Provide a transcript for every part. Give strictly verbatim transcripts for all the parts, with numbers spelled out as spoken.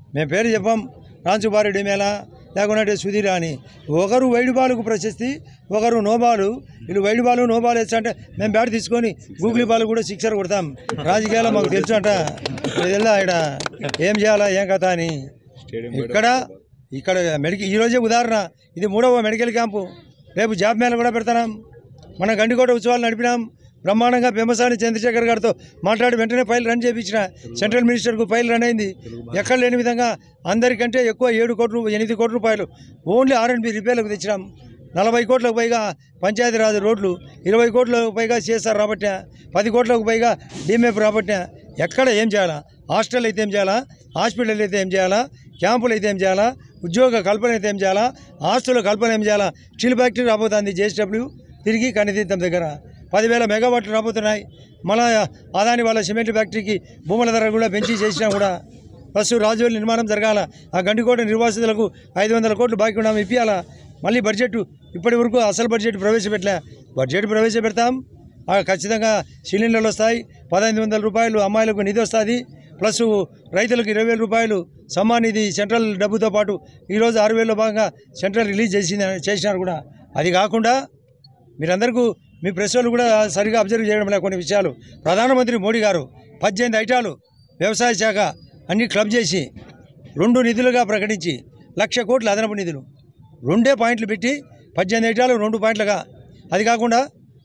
మేము పేరు చెప్పాం, రాంచుబారెడ్డి మేళ లేకుంటే సుధీర్ అని. ఒకరు వైడ్ బాలుకు ప్రశస్తి, ఒకరు నో బాలు. వీళ్ళు వైడ్ బాలు నో బాల్ వేస్తా అంటే మేము బ్యాట్ తీసుకొని గూగులీ బాల్ కూడా సిక్సర్ కొడతాం. రాజకీయాల్లో మాకు తెలుసు అంట. ఇలా ఇక్కడ ఏం చేయాలా ఏం కథ అని. ఇక్కడ ఇక్కడ మెడికల్ ఈరోజే ఉదాహరణ, ఇది మూడవ మెడికల్ క్యాంపు. రేపు జాబ్ మేళ కూడా పెడతాం. మనం గండికోట ఉత్సవాలు నడిపినాం బ్రహ్మాండంగా. పెమ్మసాని చంద్రశేఖర్ గారితో మాట్లాడి వెంటనే ఫైల్ రన్ చేయించిన. సెంట్రల్ మినిస్టర్కు ఫైల్ రన్ అయింది. ఎక్కడ లేని విధంగా అందరికంటే ఎక్కువ ఏడు కోట్లు ఎనిమిది కోట్ల రూపాయలు ఓన్లీ ఆర్ అండ్ బి రిపేర్లకు తెచ్చినాం. నలభై కోట్లకు పైగా పంచాయతీరాజ్ రోడ్లు, ఇరవై కోట్లకు పైగా సిఎస్ఆర్ రాబట్టినా, పది కోట్లకు పైగా డిఎంఎఫ్ రాబట్టినా. ఎక్కడ ఏం చేయాలా? హాస్టల్ అయితే ఏం చేయాలా? హాస్పిటల్ అయితే ఏం చేయాలా? క్యాంపులు అయితే ఏం చేయాలా? ఉద్యోగ కల్పన అయితే ఏం చేయాలా? ఆస్తుల కల్పన ఏం చేయాలా? స్టీల్ ఫ్యాక్టరీ రాబోతుంది జేఎస్డబ్ల్యూ తిరిగి కనితీర్థం దగ్గర పదివేల మెగావాట్లు రాబోతున్నాయి. మళ్ళా అదాని వాళ్ళ సిమెంట్ ఫ్యాక్టరీకి భూముల ధర కూడా పెంచి చేసినా కూడా బస్సు రాజువల్లి నిర్మాణం జరగాల. ఆ గండికోట నిర్వాసితులకు ఐదు వందల కోట్లు బాకీ ఉన్నాం ఇప్పియాలా. మళ్ళీ బడ్జెట్ ఇప్పటి వరకు అసలు బడ్జెట్ ప్రవేశపెట్టలే. బడ్జెట్ ప్రవేశపెడతాం. ఖచ్చితంగా సిలిండర్లు వస్తాయి. పదహైదు వందల రూపాయలు అమ్మాయిలకు నిధి వస్తుంది. ప్లస్ రైతులకు ఇరవై వేల రూపాయలు సమ్మాన్ నిధి సెంట్రల్ డబ్బుతో పాటు ఈరోజు ఆరు వేలలో భాగంగా సెంట్రల్ రిలీజ్ చేసి చేసినారు కూడా. అది కాకుండా మీరందరికీ మీ ప్రెస్ వాళ్ళు కూడా సరిగా అబ్జర్వ్ చేయడం లేదు కొన్ని విషయాలు. ప్రధానమంత్రి మోడీ గారు పద్దెనిమిది ఐటాలు వ్యవసాయ శాఖ అన్ని క్లబ్ చేసి రెండు నిధులుగా ప్రకటించి లక్ష కోట్ల అదనపు నిధులు రెండే పాయింట్లు పెట్టి పద్దెనిమిది ఐటాలు రెండు పాయింట్లుగా. అది కాకుండా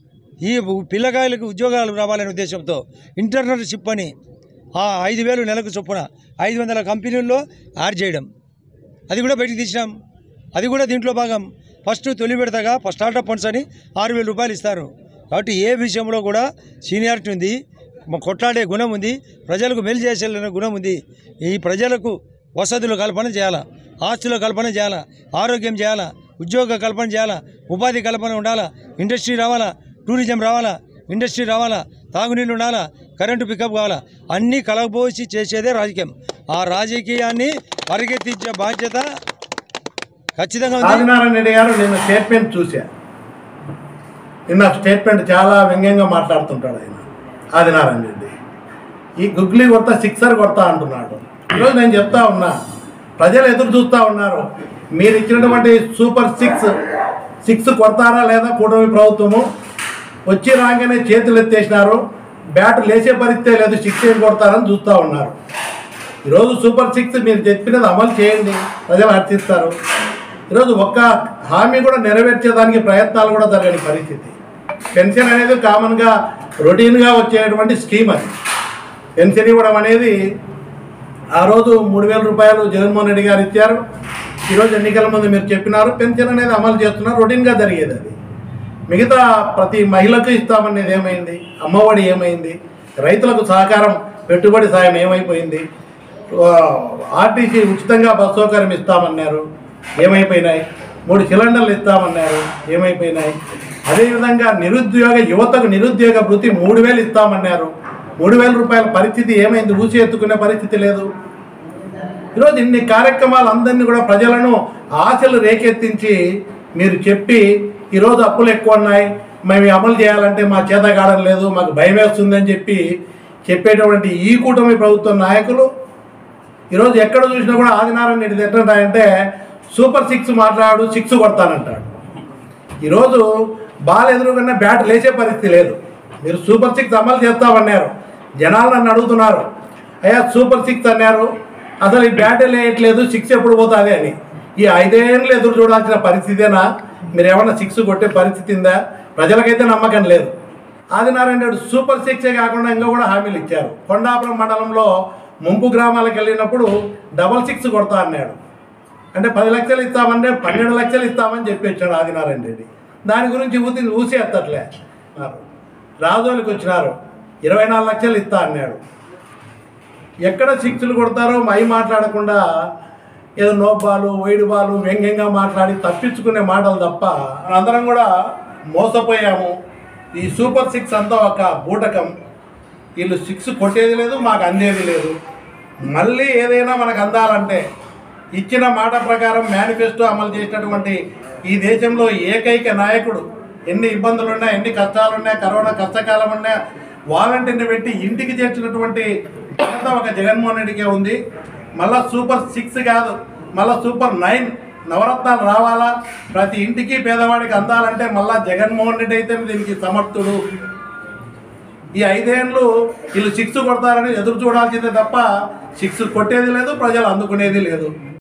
ఈ పిల్లకాయలకు ఉద్యోగాలు రావాలనే ఉద్దేశంతో ఇంటర్నర్షిప్ అని ఆ ఐదు వేలు నెలకు చొప్పున ఐదు వందల కంపెనీల్లో యాడ్ చేయడం, అది కూడా బయటికి తీసినాం. అది కూడా దీంట్లో భాగం. ఫస్ట్ తొలి విడతగా ఫస్ట్ స్టార్టప్ ఫండ్స్ అని ఆరు వేల రూపాయలు ఇస్తారు. కాబట్టి ఏ విషయంలో కూడా సీనియారిటీ ఉంది, కొట్లాడే గుణం ఉంది, ప్రజలకు మేలు చేసే గుణం ఉంది. ఈ ప్రజలకు వసతులు కల్పన చేయాలా, ఆస్తుల కల్పన చేయాలా, ఆరోగ్యం చేయాలా, ఉద్యోగ కల్పన చేయాలా, ఉపాధి కల్పన ఉండాలా, ఇండస్ట్రీ రావాలా, టూరిజం రావాలా, ఇండస్ట్రీ రావాలా, తాగునీళ్ళు ఉండాలా, కరెంటు పికప్ కావాలా, అన్నీ కలగబోసి చేసేదే రాజకీయం. ఆ రాజకీయాన్ని పరిగెత్తించే బాధ్యత ఖచ్చితంగా ఉంది. ఆదినారాయణ రెడ్డి గారు నిన్న స్టేట్మెంట్ చూసా. నిన్న స్టేట్మెంట్ చాలా వ్యంగ్యంగా మాట్లాడుతుంటాడు ఆయన. ఆదినారాయణ రెడ్డి ఈ గుగ్లీ కొడతా సిక్సర్ కొడతా అంటున్నాడు. ఈరోజు నేను చెప్తా ఉన్నా, ప్రజలు ఎదురు చూస్తూ ఉన్నారు. మీరు ఇచ్చినటువంటి సూపర్ సిక్స్ సిక్స్ కొడతారా లేదా కూటమి ప్రభుత్వము? వచ్చి రాగానే చేతులు ఎత్తేసినారు, బ్యాట్ లేచే పరిస్థితే లేదు, సిక్స్ ఏం కొడతారని చూస్తూ ఉన్నారు. ఈరోజు సూపర్ సిక్స్ మీరు చెప్పినది అమలు చేయండి, ప్రజలు హర్షిస్తారు. ఈరోజు ఒక్క హామీ కూడా నెరవేర్చేదానికి ప్రయత్నాలు కూడా జరగని పరిస్థితి. పెన్షన్ అనేది కామన్గా రొటీన్గా వచ్చేటువంటి స్కీమ్. అది పెన్షన్ ఇవ్వడం అనేది ఆ రోజు మూడు వేల రూపాయలు జగన్మోహన్ రెడ్డి గారు ఇచ్చారు. ఈరోజు ఎన్నికల ముందు మీరు చెప్పినారు పెన్షన్ అనేది అమలు చేస్తున్నారు, రొటీన్గా జరిగేది. అది మిగతా ప్రతి మహిళకు ఇస్తామనేది ఏమైంది? అమ్మఒడి ఏమైంది? రైతులకు సహకారం పెట్టుబడి సాయం ఏమైపోయింది? ఆర్టీసీ ఉచితంగా బస్ సౌకర్యం ఇస్తామన్నారు, ఏమైపోయినాయి? మూడు సిలిండర్లు ఇస్తామన్నారు, ఏమైపోయినాయి? అదేవిధంగా నిరుద్యోగ యువతకు నిరుద్యోగ వృత్తి మూడు వేలు ఇస్తామన్నారు, మూడు వేల రూపాయల పరిస్థితి ఏమైంది? ఊసి ఎత్తుకునే పరిస్థితి లేదు. ఈరోజు ఇన్ని కార్యక్రమాలు అందరినీ కూడా ప్రజలను ఆశలు రేకెత్తించి మీరు చెప్పి ఈరోజు అప్పులు ఎక్కువ ఉన్నాయి, మేము అమలు చేయాలంటే మా చేత కావడం లేదు, మాకు భయం వేస్తుందని చెప్పి చెప్పేటువంటి ఈ కూటమి ప్రభుత్వ నాయకులు ఈరోజు ఎక్కడ చూసినా కూడా ఆదినారాయణ రెడ్డి ఎట్లంటాయంటే సూపర్ సిక్స్ మాట్లాడు, సిక్స్ కొడతానంటాడు. ఈరోజు బాల్ ఎదురుకన్నా బ్యాట్ లేచే పరిస్థితి లేదు. మీరు సూపర్ సిక్స్ అమలు చేస్తామన్నారు, జనాలు నన్ను అడుగుతున్నారు, అయ్యా సూపర్ సిక్స్ అన్నారు, అసలు ఈ బ్యాటే లేయట్లేదు, సిక్స్ ఎప్పుడు పోతుంది అని. ఈ ఐదేళ్ళు ఎదురు చూడాల్సిన పరిస్థితేనా? మీరు ఏమన్నా సిక్స్ కొట్టే పరిస్థితి ఉందా? ప్రజలకైతే నమ్మకం లేదు. ఆదినారాయణ రెడ్డి సూపర్ సిక్సే కాకుండా ఇంకా కూడా హామీలు ఇచ్చారు. కొండాపురం మండలంలో ముంపు గ్రామాలకు వెళ్ళినప్పుడు డబల్ సిక్స్ కొడతా అన్నాడు. అంటే పది లక్షలు ఇస్తామంటే పన్నెండు లక్షలు ఇస్తామని చెప్పి వచ్చాడు ఆదినారాయణ రెడ్డి. దాని గురించి ఊసి ఊసి ఎత్తట్లే. రాజోలికి వచ్చినారు, ఇరవై నాలుగు లక్షలు ఇస్తా అన్నాడు. ఎక్కడ సిక్స్లు కొడతారో మై మాట్లాడకుండా ఏదో నో బాలు వైడు బాలు వ్యంగ్యంగా మాట్లాడి తప్పించుకునే మాటలు తప్ప అందరం కూడా మోసపోయాము. ఈ సూపర్ సిక్స్ అంతా ఒక బూటకం. వీళ్ళు సిక్స్ కొట్టేది లేదు, మాకు అందేది లేదు. మళ్ళీ ఏదైనా మనకు అందాలంటే ఇచ్చిన మాట ప్రకారం మేనిఫెస్టో అమలు చేసినటువంటి ఈ దేశంలో ఏకైక నాయకుడు, ఎన్ని ఇబ్బందులున్నా ఎన్ని కష్టాలున్నా కరోనా కష్టకాలం ఉన్నా వాలంటీర్ని పెట్టి ఇంటికి చేర్చినటువంటి ఘనత ఒక జగన్మోహన్ రెడ్డికే ఉంది. మళ్ళా సూపర్ సిక్స్ కాదు, మళ్ళా సూపర్ నైన్ నవరత్నాలు రావాలా, ప్రతి ఇంటికి పేదవాడికి అందాలంటే మళ్ళా జగన్మోహన్ రెడ్డి అయితే దీనికి సమర్థుడు. ఈ ఐదేళ్ళు వీళ్ళు సిక్స్ కొడతారని ఎదురు చూడాల్సిందే తప్ప సిక్స్ కొట్టేది లేదు, ప్రజలు అందుకునేది లేదు.